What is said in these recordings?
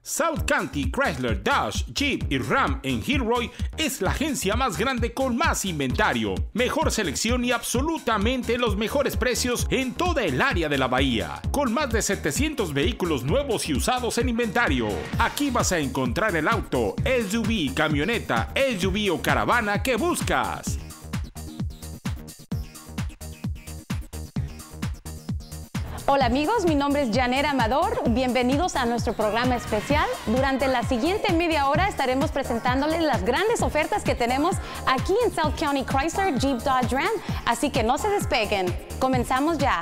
South County Chrysler, Dodge, Jeep y Ram en Gilroy es la agencia más grande con más inventario, mejor selección y absolutamente los mejores precios en toda el área de la bahía, con más de 700 vehículos nuevos y usados en inventario. Aquí vas a encontrar el auto, SUV, camioneta, SUV o caravana que buscas. Hola amigos, mi nombre es Janet Amador. Bienvenidos a nuestro programa especial. Durante la siguiente media hora estaremos presentándoles las grandes ofertas que tenemos aquí en South County Chrysler, Jeep, Dodge, Ram. Así que no se despeguen. Comenzamos ya.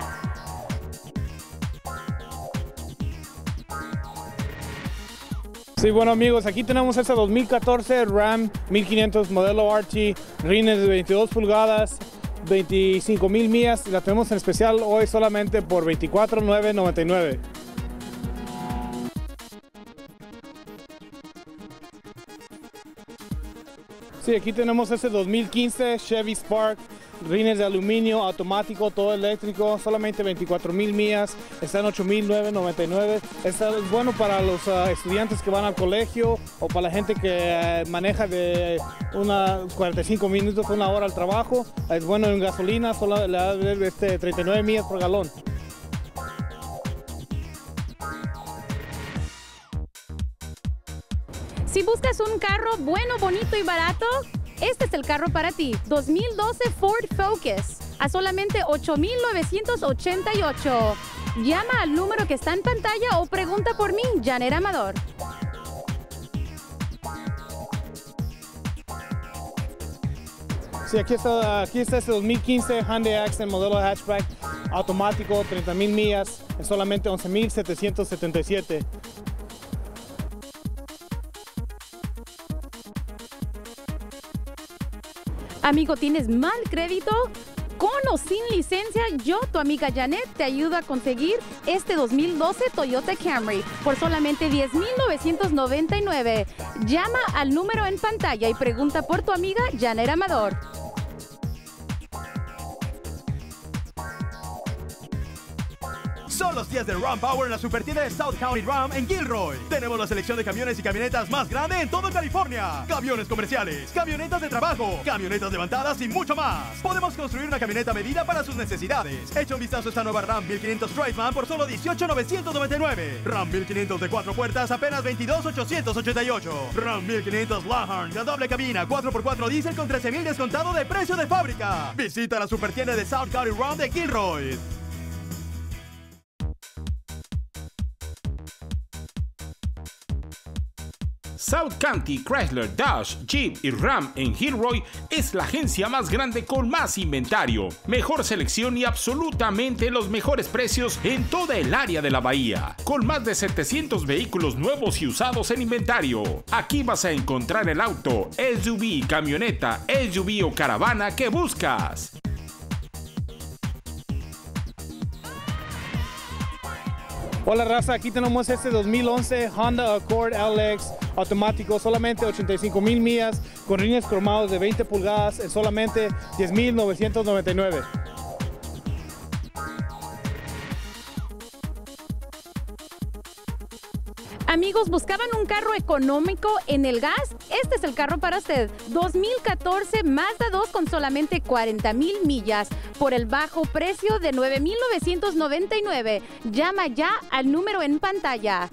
Sí, bueno amigos, aquí tenemos ese 2014 Ram 1500 modelo RT, rines de 22 pulgadas. 25,000 millas, la tenemos en especial hoy solamente por $24,999. Sí, aquí tenemos ese 2015 Chevy Spark, rines de aluminio, automático, todo eléctrico, solamente 24,000 millas, está en $8,999. Está bueno para los estudiantes que van al colegio o para la gente que maneja de 45 minutos, una hora al trabajo. Es bueno en gasolina, solo le da 39 millas por galón. Si buscas un carro bueno, bonito y barato, este es el carro para ti. 2012 Ford Focus a solamente $8,988. Llama al número que está en pantalla o pregunta por mí, Janet Amador. Sí, aquí está este 2015 Hyundai Accent modelo hatchback automático, 30,000 millas, es solamente $11,777. Amigo, ¿tienes mal crédito? Con o sin licencia, yo, tu amiga Janet, te ayudo a conseguir este 2012 Toyota Camry por solamente $10,999. Llama al número en pantalla y pregunta por tu amiga Janet Amador. Son los días de Ram Power en la supertienda de South County Ram en Gilroy. Tenemos la selección de camiones y camionetas más grande en toda California. Camiones comerciales, camionetas de trabajo, camionetas levantadas y mucho más. Podemos construir una camioneta a medida para sus necesidades. Echa un vistazo a esta nueva Ram 1500 Driveman por solo $18,999. Ram 1500 de 4 puertas apenas $22,888. Ram 1500 Longhorn de doble cabina 4x4 diésel con $13,000 descontado de precio de fábrica. Visita la supertienda de South County Ram de Gilroy. South County Chrysler, Dodge, Jeep y Ram en Gilroy es la agencia más grande con más inventario, mejor selección y absolutamente los mejores precios en toda el área de la bahía, con más de 700 vehículos nuevos y usados en inventario. Aquí vas a encontrar el auto, SUV, camioneta, SUV o caravana que buscas. Hola raza, aquí tenemos este 2011 Honda Accord LX automático, solamente 85,000 millas, con rines cromados de 20 pulgadas en solamente $10,999. Amigos, ¿buscaban un carro económico en el gas? Este es el carro para usted. 2014 Mazda 2 con solamente 40,000 millas por el bajo precio de $9,999. Llama ya al número en pantalla.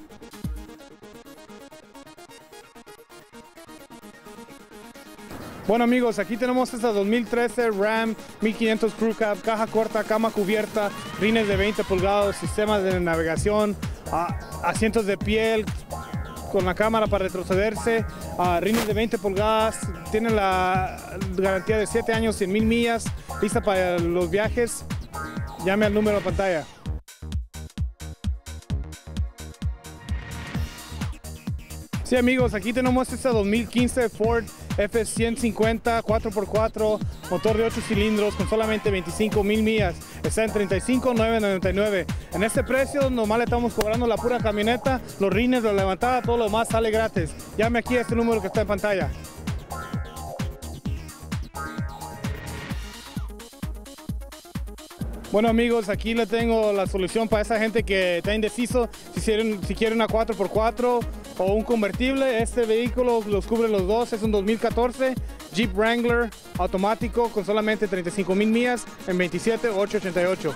Bueno amigos, aquí tenemos esta 2013 Ram 1500 Crew Cab, caja corta, cama cubierta, rines de 20 pulgadas, sistemas de navegación, asientos de piel con la cámara para retrocederse, rines de 20 pulgadas, tiene la garantía de 7 años, 100,000 millas, lista para los viajes. Llame al número de pantalla. Sí amigos, aquí tenemos esta 2015 Ford F-150 4x4, motor de 8 cilindros con solamente 25,000 millas. Está en $35,999. En este precio nomás le estamos cobrando la pura camioneta, los rines, la levantada, todo lo demás sale gratis. Llame aquí a este número que está en pantalla. Bueno amigos, aquí le tengo la solución para esa gente que está indeciso, si quieren una 4x4 o un convertible. Este vehículo los cubre los dos, es un 2014 Jeep Wrangler automático con solamente 35,000 millas en 27,888.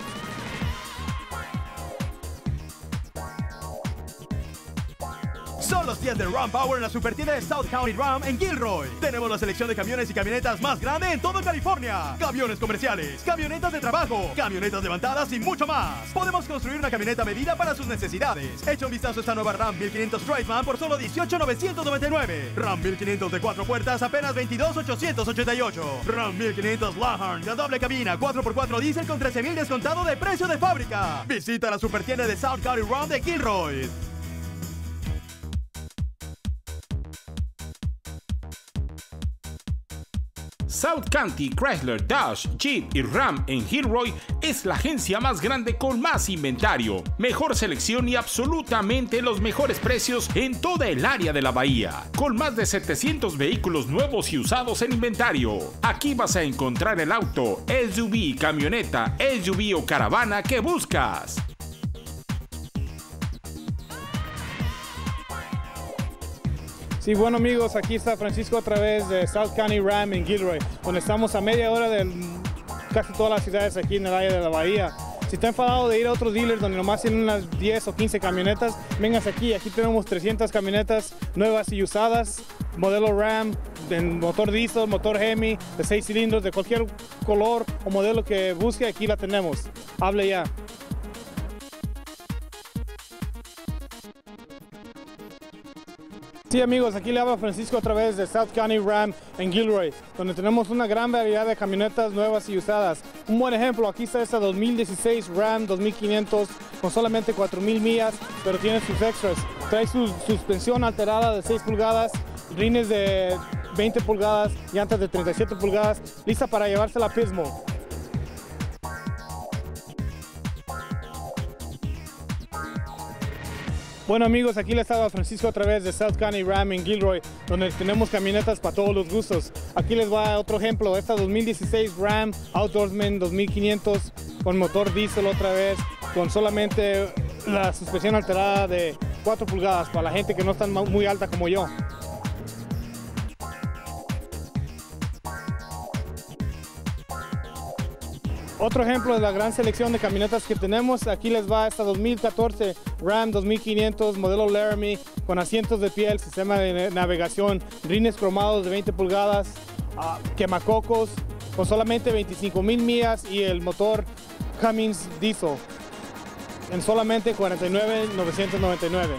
Son los días de Ram Power en la supertienda de South County Ram en Gilroy. Tenemos la selección de camiones y camionetas más grande en todo California. Camiones comerciales, camionetas de trabajo, camionetas levantadas y mucho más. Podemos construir una camioneta a medida para sus necesidades. Echa un vistazo a esta nueva Ram 1500 Driveman por solo $18,999. Ram 1500 de 4 puertas apenas $22,888. Ram 1500 Longhorn de doble cabina 4x4 diésel con $13,000 descontado de precio de fábrica. Visita la supertienda de South County Ram de Gilroy. South County Chrysler, Dodge, Jeep y Ram en Gilroy es la agencia más grande con más inventario, mejor selección y absolutamente los mejores precios en toda el área de la bahía, con más de 700 vehículos nuevos y usados en inventario. Aquí vas a encontrar el auto, SUV, camioneta, SUV o caravana que buscas. Sí, bueno amigos, aquí está Francisco otra vez de South County Ram en Gilroy, donde estamos a media hora de casi todas las ciudades aquí en el área de la bahía. Si está enfadado de ir a otros dealers donde nomás tienen unas 10 o 15 camionetas, vengas aquí. Aquí tenemos 300 camionetas nuevas y usadas, modelo Ram, en motor diesel, motor Hemi, de 6 cilindros, de cualquier color o modelo que busque, aquí la tenemos. Hable ya. Sí amigos, aquí le habla Francisco otra vez de South County Ram en Gilroy, donde tenemos una gran variedad de camionetas nuevas y usadas. Un buen ejemplo, aquí está esta 2016 Ram 2500 con solamente 4,000 millas, pero tiene sus extras. Trae su suspensión alterada de 6 pulgadas, rines de 20 pulgadas, llantas de 37 pulgadas, lista para llevarse a Pismo. Bueno amigos, aquí les habla Francisco otra vez de South County Ram en Gilroy, donde tenemos camionetas para todos los gustos. Aquí les va otro ejemplo, esta 2016 Ram Outdoorsman 2500 con motor diésel otra vez, con solamente la suspensión alterada de 4 pulgadas para la gente que no está muy alta como yo. Otro ejemplo de la gran selección de camionetas que tenemos, aquí les va esta 2014 Ram 2500 modelo Laramie con asientos de piel, sistema de navegación, rines cromados de 20 pulgadas, quemacocos, con solamente 25,000 millas y el motor Cummins diesel en solamente $49,999.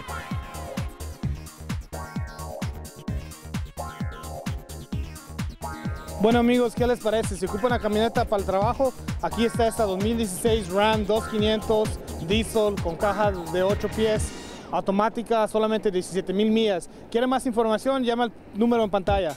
Bueno amigos, ¿qué les parece? Si ocupan una camioneta para el trabajo, aquí está esta 2016 Ram 2500 diesel con caja de 8 pies, automática, solamente 17,000 millas. ¿Quiere más información? Llama al número en pantalla.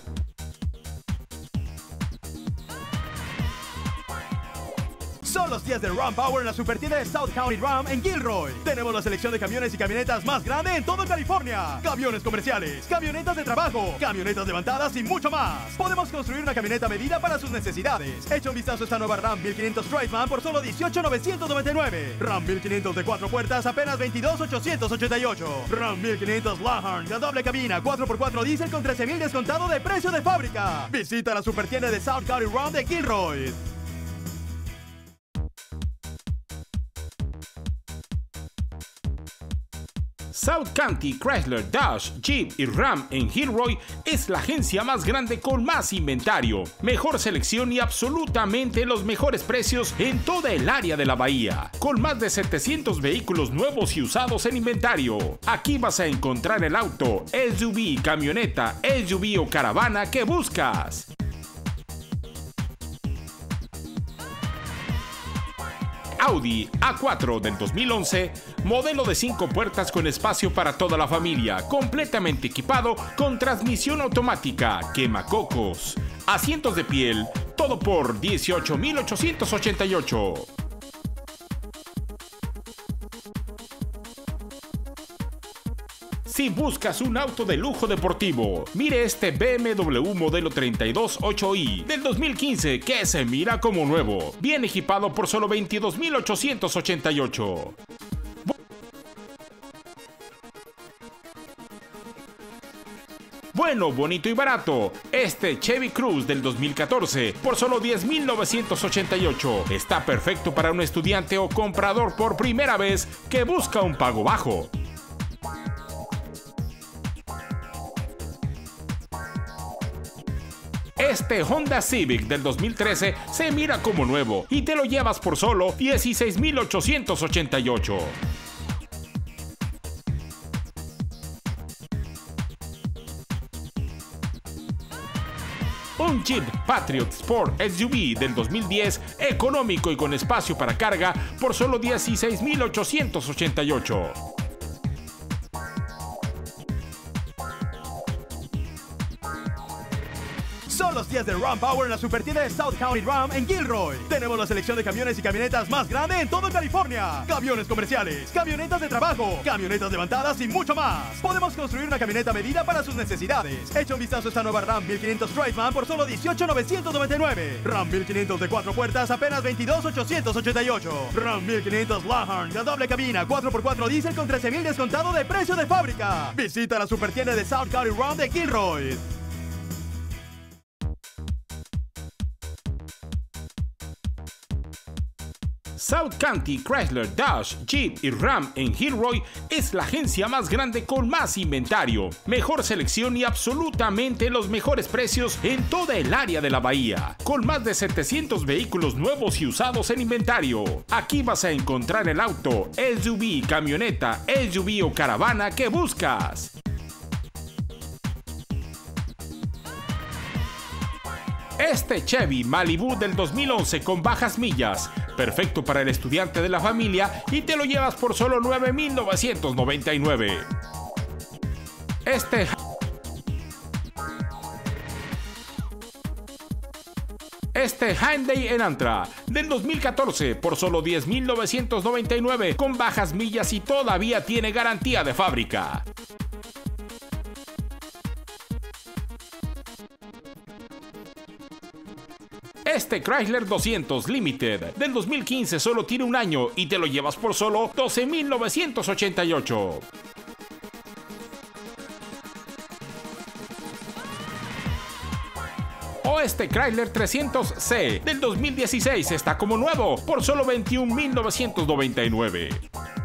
Son los días de Ram Power en la supertienda de South County Ram en Gilroy. Tenemos la selección de camiones y camionetas más grande en todo California. Camiones comerciales, camionetas de trabajo, camionetas levantadas y mucho más. Podemos construir una camioneta a medida para sus necesidades. Echa un vistazo a esta nueva Ram 1500 Driveman por solo $18,999. Ram 1500 de 4 puertas apenas $22,888. Ram 1500 Longhorn de doble cabina 4x4 diésel con $13,000 descontado de precio de fábrica. Visita la supertienda de South County Ram de Gilroy. South County Chrysler, Dodge, Jeep y Ram en Gilroy es la agencia más grande con más inventario, mejor selección y absolutamente los mejores precios en toda el área de la bahía, con más de 700 vehículos nuevos y usados en inventario. Aquí vas a encontrar el auto, SUV, camioneta, SUV o caravana que buscas. Audi A4 del 2011, modelo de 5 puertas con espacio para toda la familia, completamente equipado con transmisión automática, quemacocos, asientos de piel, todo por $18,888. Si buscas un auto de lujo deportivo, mire este BMW modelo 32.8i del 2015 que se mira como nuevo, bien equipado por solo $22,888. Bueno, bonito y barato, este Chevy Cruze del 2014 por solo $10,988 está perfecto para un estudiante o comprador por primera vez que busca un pago bajo. Este Honda Civic del 2013 se mira como nuevo y te lo llevas por solo $16,888. Un Jeep Patriot Sport SUV del 2010, económico y con espacio para carga, por solo $16,888. Son los días de Ram Power en la supertienda de South County Ram en Gilroy. Tenemos la selección de camiones y camionetas más grande en todo California. Camiones comerciales, camionetas de trabajo, camionetas levantadas y mucho más. Podemos construir una camioneta a medida para sus necesidades. Echa un vistazo a esta nueva Ram 1500 Strikeman por solo $18,999. Ram 1500 de 4 puertas apenas $22,888. Ram 1500 Longhorn de doble cabina 4x4 diésel con $13,000 descontado de precio de fábrica. Visita la supertienda de South County Ram de Gilroy. South County Chrysler, Dodge, Jeep y Ram en Gilroy es la agencia más grande con más inventario, mejor selección y absolutamente los mejores precios en toda el área de la bahía, con más de 700 vehículos nuevos y usados en inventario. Aquí vas a encontrar el auto, SUV, camioneta, SUV o caravana que buscas. Este Chevy Malibu del 2011 con bajas millas, perfecto para el estudiante de la familia y te lo llevas por solo $9,999. Este Hyundai Elantra del 2014 por solo $10,999 con bajas millas y todavía tiene garantía de fábrica. Este Chrysler 200 Limited del 2015 solo tiene un año y te lo llevas por solo $12,988. O este Chrysler 300C del 2016 está como nuevo por solo $21,999.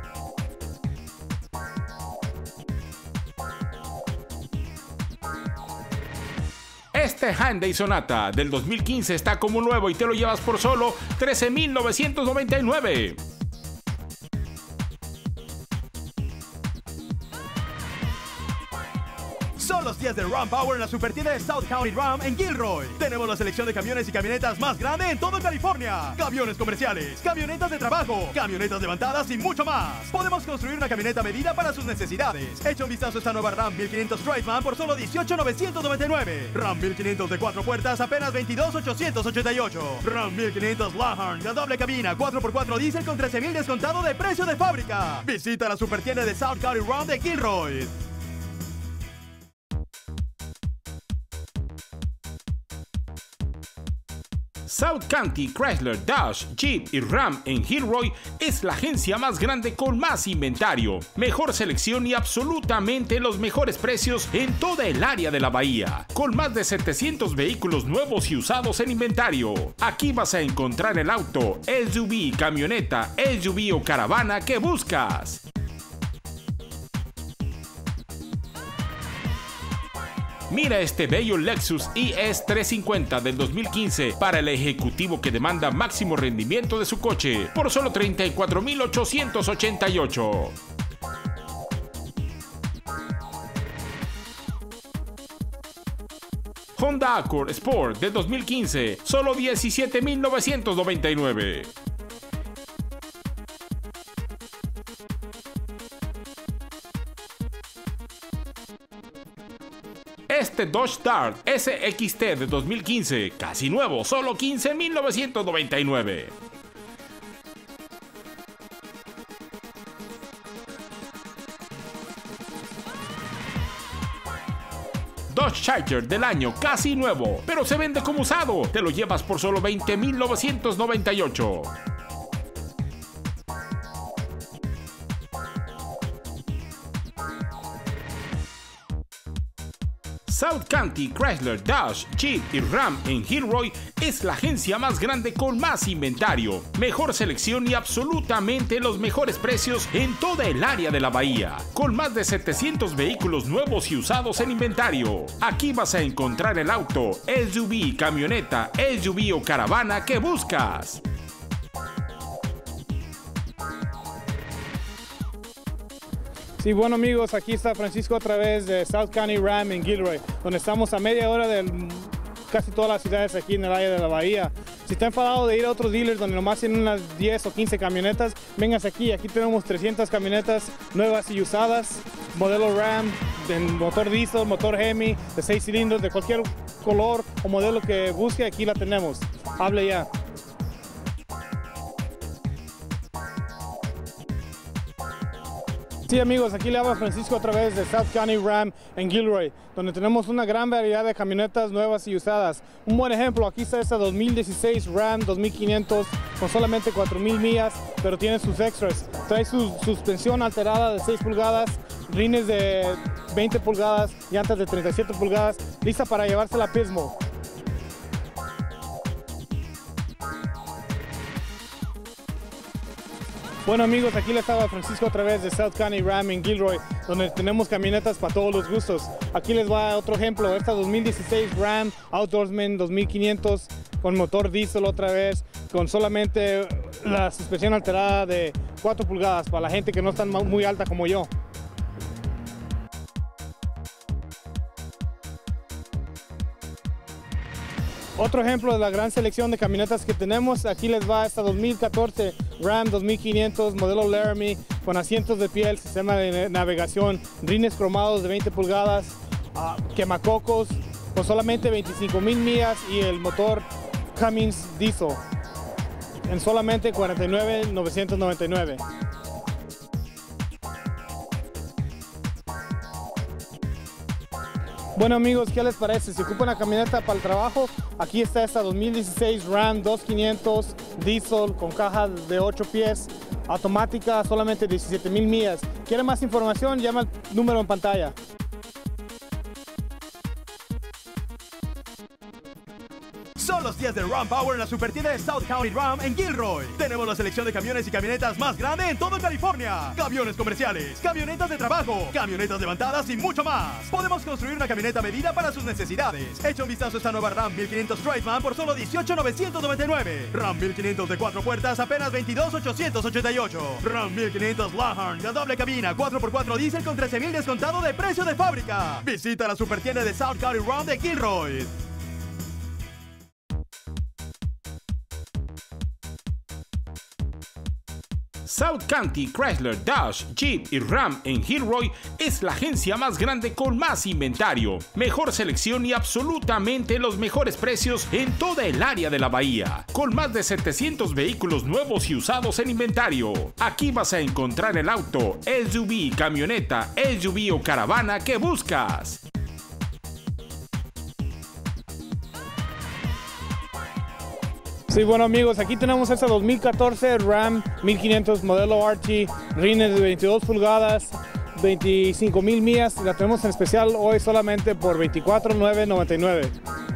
Este Hyundai Sonata del 2015 está como nuevo y te lo llevas por solo $13,999. Son los días de Ram Power en la supertienda de South County Ram en Gilroy. Tenemos la selección de camiones y camionetas más grande en todo California. Camiones comerciales, camionetas de trabajo, camionetas levantadas y mucho más. Podemos construir una camioneta a medida para sus necesidades. Echa un vistazo a esta nueva Ram 1500 Strikeman por solo $18,999. Ram 1500 de 4 puertas apenas $22,888. Ram 1500 Longhorn de doble cabina 4x4 diésel con $13,000 descontado de precio de fábrica. Visita la supertienda de South County Ram de Gilroy. South County Chrysler, Dodge, Jeep y Ram en Gilroy es la agencia más grande con más inventario, mejor selección y absolutamente los mejores precios en toda el área de la bahía, con más de 700 vehículos nuevos y usados en inventario. Aquí vas a encontrar el auto, SUV, camioneta, SUV o caravana que buscas. Mira este bello Lexus IS 350 del 2015 para el ejecutivo que demanda máximo rendimiento de su coche por solo $34,888. Honda Accord Sport del 2015, solo $17,999. Este Dodge Dart SXT de 2015, casi nuevo, solo $15,999. Dodge Charger del año casi nuevo, pero se vende como usado. Te lo llevas por solo $20,998. South County Chrysler, Dodge, Jeep y Ram en Gilroy es la agencia más grande con más inventario, mejor selección y absolutamente los mejores precios en toda el área de la bahía, con más de 700 vehículos nuevos y usados en inventario. Aquí vas a encontrar el auto, SUV, camioneta, SUV o caravana que buscas. Sí, bueno amigos, aquí está Francisco otra vez de South County Ram en Gilroy, donde estamos a media hora de casi todas las ciudades aquí en el área de la bahía. Si está enfadado de ir a otros dealers donde nomás tienen unas 10 o 15 camionetas, véngase aquí. Aquí tenemos 300 camionetas nuevas y usadas, modelo Ram, de motor diesel, motor Hemi, de 6 cilindros, de cualquier color o modelo que busque, aquí la tenemos. Hable ya. Sí amigos, aquí le habla Francisco otra vez de South County Ram en Gilroy, donde tenemos una gran variedad de camionetas nuevas y usadas. Un buen ejemplo, aquí está esta 2016 Ram 2500 con solamente 4,000 millas, pero tiene sus extras. Trae su suspensión alterada de 6 pulgadas, rines de 20 pulgadas, llantas de 37 pulgadas, lista para llevarse la Pismo. Bueno amigos, aquí les estaba Francisco otra vez de South County Ram en Gilroy, donde tenemos camionetas para todos los gustos. Aquí les va otro ejemplo, esta 2016 Ram Outdoorsman 2500 con motor diesel otra vez, con solamente la suspensión alterada de 4 pulgadas para la gente que no está muy alta como yo. Otro ejemplo de la gran selección de camionetas que tenemos, aquí les va esta 2014 Ram 2500 modelo Laramie con asientos de piel, sistema de navegación, rines cromados de 20 pulgadas, quemacocos, con solamente 25,000 millas y el motor Cummins diesel en solamente $49,999. Bueno amigos, ¿qué les parece? Si ocupan una camioneta para el trabajo, aquí está esta 2016 Ram 2500 diesel con caja de 8 pies, automática, solamente 17,000 millas. ¿Quieren más información? Llama al número en pantalla. Son los días de Ram Power en la supertienda de South County Ram en Gilroy. Tenemos la selección de camiones y camionetas más grande en todo California. Camiones comerciales, camionetas de trabajo, camionetas levantadas y mucho más. Podemos construir una camioneta a medida para sus necesidades. Echa un vistazo a esta nueva Ram 1500 Straightman por solo $18,999. Ram 1500 de 4 puertas apenas $22,888. Ram 1500 Longhorn de doble cabina 4x4 diesel con $13,000 descontado de precio de fábrica. Visita la supertienda de South County Ram de Gilroy. South County Chrysler, Dodge, Jeep y Ram en Gilroy es la agencia más grande con más inventario, mejor selección y absolutamente los mejores precios en toda el área de la bahía, con más de 700 vehículos nuevos y usados en inventario. Aquí vas a encontrar el auto, SUV, camioneta, SUV o caravana que buscas. Sí, bueno amigos, aquí tenemos esta 2014 Ram 1500 modelo RT, rines de 22 pulgadas, 25,000 millas. La tenemos en especial hoy solamente por $24,999.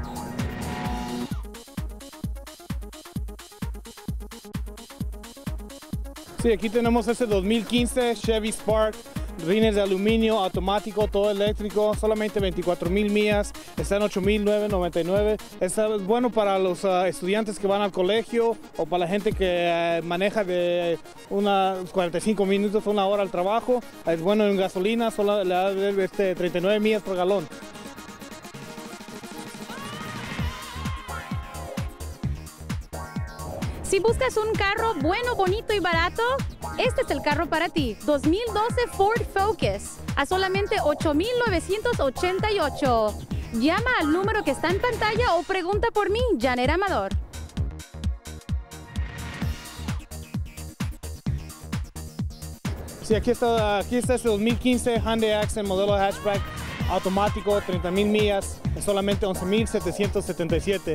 Sí, aquí tenemos este 2015 Chevy Spark, rines de aluminio, automático, todo eléctrico, solamente 24,000 millas, está en $8,999. Está bueno para los estudiantes que van al colegio o para la gente que maneja de unos 45 minutos a una hora al trabajo. Es bueno en gasolina, solo le da 39 millas por galón. Si buscas un carro bueno, bonito y barato, este es el carro para ti. 2012 Ford Focus a solamente $8,988. Llama al número que está en pantalla o pregunta por mí, Janet Amador. Sí, aquí está este 2015 Hyundai Accent modelo hatchback. automático, 30,000 millas, en solamente 11,777.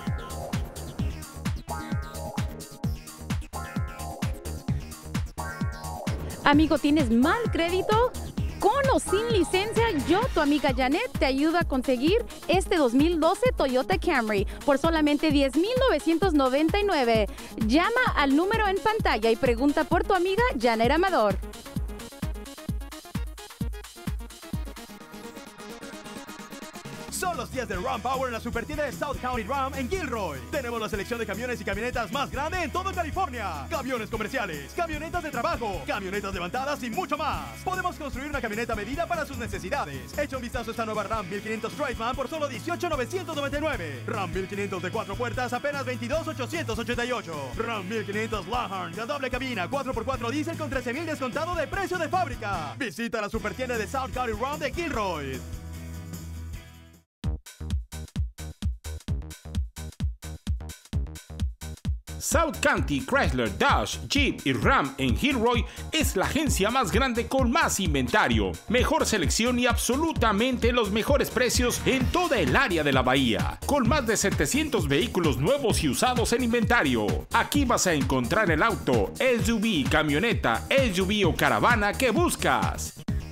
Amigo, ¿tienes mal crédito? Con o sin licencia, yo, tu amiga Janet, te ayudo a conseguir este 2012 Toyota Camry por solamente $10,999. Llama al número en pantalla y pregunta por tu amiga Janet Amador. Son los días de Ram Power en la supertienda de South County Ram en Gilroy. Tenemos la selección de camiones y camionetas más grande en toda California. Camiones comerciales, camionetas de trabajo, camionetas levantadas y mucho más. Podemos construir una camioneta a medida para sus necesidades. Echa un vistazo a esta nueva Ram 1500 Driveman por solo $18,999. Ram 1500 de 4 puertas apenas $22,888. Ram 1500 Longhorn de doble cabina 4x4 diésel con $13,000 descontado de precio de fábrica. Visita la supertienda de South County Ram de Gilroy. South County Chrysler, Dodge, Jeep y Ram en Gilroy es la agencia más grande con más inventario, mejor selección y absolutamente los mejores precios en toda el área de la bahía, con más de 700 vehículos nuevos y usados en inventario. Aquí vas a encontrar el auto, SUV, camioneta, SUV o caravana que buscas.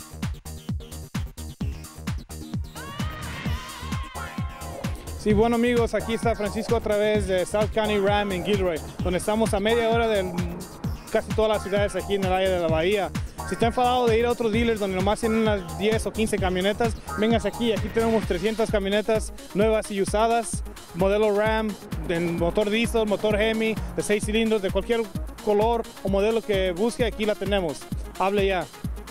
Sí, bueno amigos, aquí está Francisco otra vez de South County Ram en Gilroy, donde estamos a media hora de casi todas las ciudades aquí en el área de la bahía. Si está enfadado de ir a otros dealers donde nomás tienen unas 10 o 15 camionetas, vengas aquí. Aquí tenemos 300 camionetas nuevas y usadas, modelo Ram, de motor diesel, motor Hemi, de 6 cilindros, de cualquier color o modelo que busque, aquí la tenemos. Hable ya.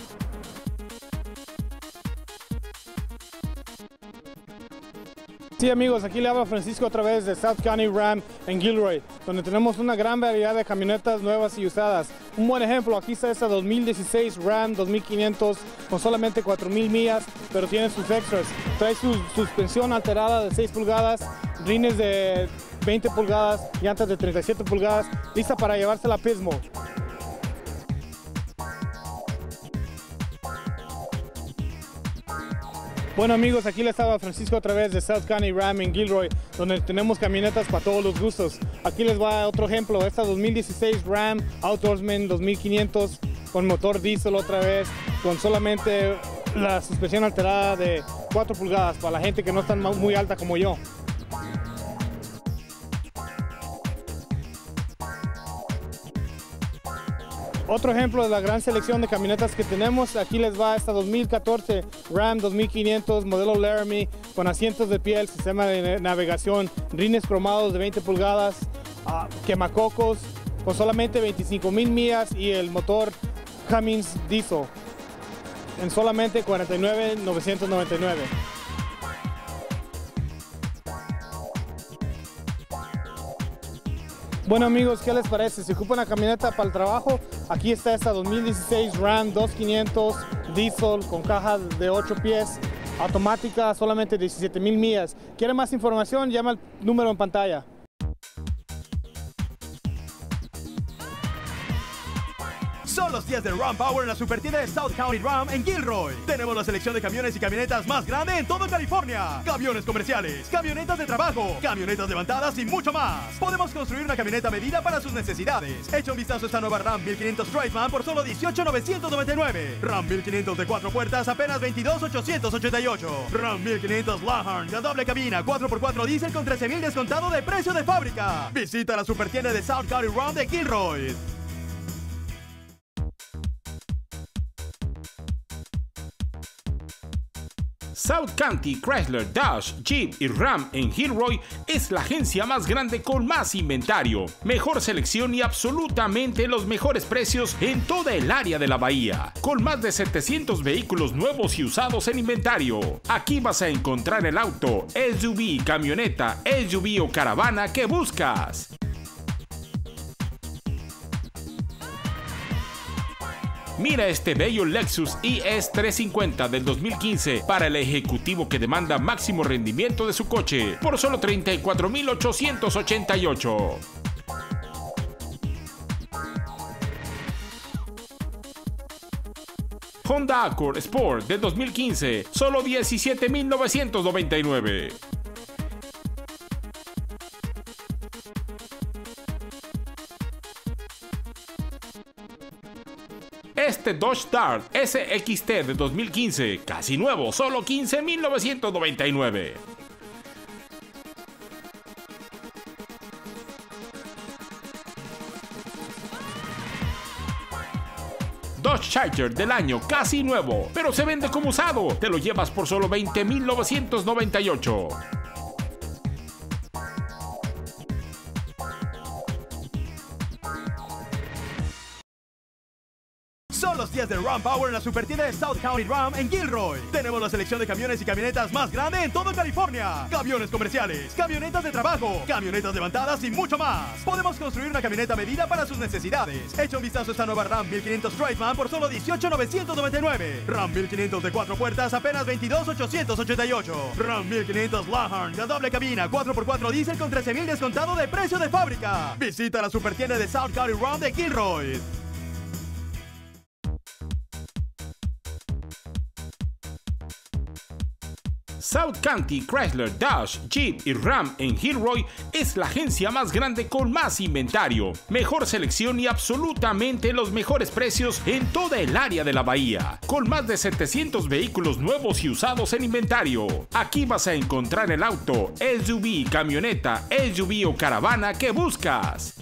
Sí amigos, aquí le habla Francisco otra vez de South County Ram en Gilroy, donde tenemos una gran variedad de camionetas nuevas y usadas. Un buen ejemplo, aquí está esta 2016 Ram 2500 con solamente 4,000 millas, pero tiene sus extras. Trae su suspensión alterada de 6 pulgadas, rines de 20 pulgadas, llantas de 37 pulgadas, lista para llevársela a Pismo. Bueno amigos, aquí les estaba Francisco otra vez de South County Ram en Gilroy, donde tenemos camionetas para todos los gustos. Aquí les va otro ejemplo, esta 2016 Ram Outdoorsman 2500 con motor diesel otra vez, con solamente la suspensión alterada de 4 pulgadas para la gente que no está muy alta como yo. Otro ejemplo de la gran selección de camionetas que tenemos, aquí les va esta 2014 Ram 2500 modelo Laramie con asientos de piel, sistema de navegación, rines cromados de 20 pulgadas, quemacocos, con solamente 25,000 millas y el motor Cummins diesel en solamente $49,999. Bueno amigos, ¿qué les parece? Si ocupan una camioneta para el trabajo, aquí está esta 2016 Ram 2500 diesel con caja de 8 pies, automática, solamente 17,000 millas. ¿Quiere más información? Llama al número en pantalla. Son los días de Ram Power en la supertienda de South County Ram en Gilroy. Tenemos la selección de camiones y camionetas más grande en toda California. Camiones comerciales, camionetas de trabajo, camionetas levantadas y mucho más. Podemos construir una camioneta a medida para sus necesidades. Echa un vistazo a esta nueva Ram 1500 Driveman por solo $18,999. Ram 1500 de 4 puertas apenas $22,888. Ram 1500 Longhorn de doble cabina 4x4 diésel con $13,000 descontado de precio de fábrica. Visita la supertienda de South County Ram de Gilroy. South County Chrysler, Dodge, Jeep y Ram en Gilroy es la agencia más grande con más inventario, mejor selección y absolutamente los mejores precios en toda el área de la bahía, con más de 700 vehículos nuevos y usados en inventario. Aquí vas a encontrar el auto, SUV, camioneta, SUV o caravana que buscas. Mira este bello Lexus IS 350 del 2015 para el ejecutivo que demanda máximo rendimiento de su coche por solo $34,888. Honda Accord Sport del 2015, solo $17,999. Este Dodge Dart SXT de 2015, casi nuevo, solo $15,999. Dodge Charger del año, casi nuevo, pero se vende como usado. Te lo llevas por solo $20,998. Son los días de Ram Power en la supertienda de South County Ram en Gilroy. Tenemos la selección de camiones y camionetas más grande en toda California. Camiones comerciales, camionetas de trabajo, camionetas levantadas y mucho más. Podemos construir una camioneta a medida para sus necesidades. Echa un vistazo a esta nueva Ram 1500 Strikeman por solo $18,999. Ram 1500 de 4 puertas apenas $22,888. Ram 1500 Longhorn de doble cabina 4x4 diésel con $13,000 descontado de precio de fábrica. Visita la supertienda de South County Ram de Gilroy. South County Chrysler, Dodge, Jeep y Ram en Gilroy es la agencia más grande con más inventario, mejor selección y absolutamente los mejores precios en toda el área de la bahía, con más de 700 vehículos nuevos y usados en inventario. Aquí vas a encontrar el auto, SUV, camioneta, SUV o caravana que buscas.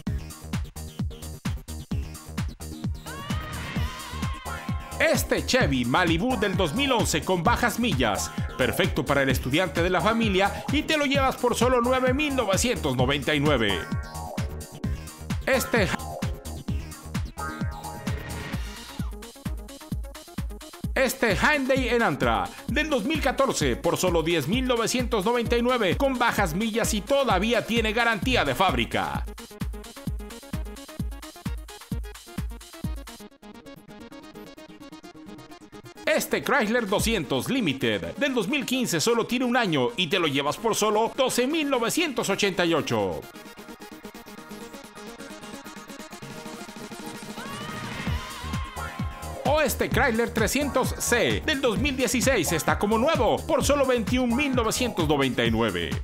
Este Chevy Malibu del 2011 con bajas millas, perfecto para el estudiante de la familia y te lo llevas por solo $9,999. Este Hyundai Elantra del 2014 por solo $10,999 con bajas millas y todavía tiene garantía de fábrica. Este Chrysler 200 Limited del 2015 solo tiene un año y te lo llevas por solo $12,988. O este Chrysler 300C del 2016 está como nuevo por solo $21,999.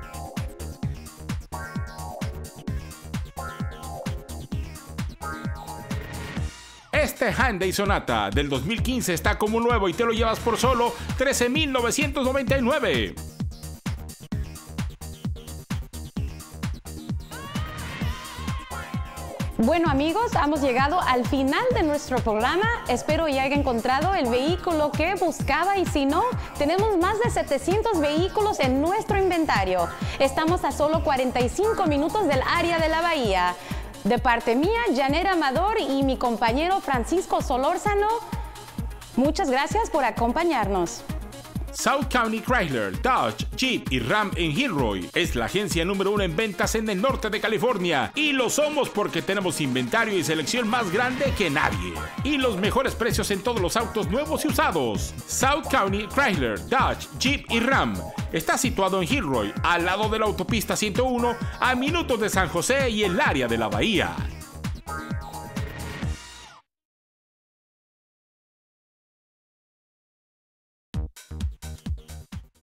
Este Hyundai Sonata del 2015 está como nuevo y te lo llevas por solo $13,999. Bueno amigos, hemos llegado al final de nuestro programa. Espero ya haya encontrado el vehículo que buscaba y si no, tenemos más de 700 vehículos en nuestro inventario. Estamos a solo 45 minutos del área de la bahía. De parte mía, Janet Amador y mi compañero Francisco Solórzano, muchas gracias por acompañarnos. South County Chrysler, Dodge, Jeep y Ram en Gilroy es la agencia número 1 en ventas en el norte de California y lo somos porque tenemos inventario y selección más grande que nadie y los mejores precios en todos los autos nuevos y usados. South County Chrysler, Dodge, Jeep y Ram está situado en Gilroy, al lado de la autopista 101, a minutos de San José y el área de la bahía.